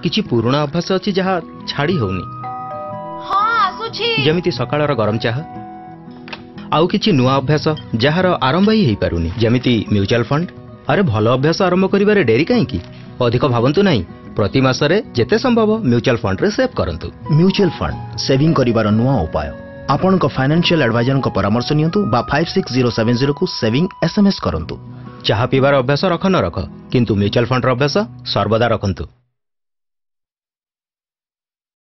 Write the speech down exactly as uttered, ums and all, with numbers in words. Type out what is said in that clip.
किछि पुराना अभ्यास अछि जहा छाड़ी होनी। हां आसुछि जेमिति सकाळर गरम चाह। आउ किछि नुआ अभ्यास जहार आरंभ ही हेई पारुनी जेमिति म्यूचुअल फंड। अरे भलो अभ्यास आरंभ करिबारे डेरी काहे की? अधिक भावंतु नाही, प्रति मासरे जेते संभव म्यूचुअल फंड रे सेव करंतु। म्यूचुअल फंड सेविंग करिबार नुआ उपाय। आपण को फाइनेंशियल एडवाइजर को परामर्श नियंतु बा five six zero seven zero को सेविंग एसएमएस करंतु। चाह पीबार अभ्यास रख न रख, किंतु म्यूचुअल फंड रो अभ्यास सर्वदा रखंतु।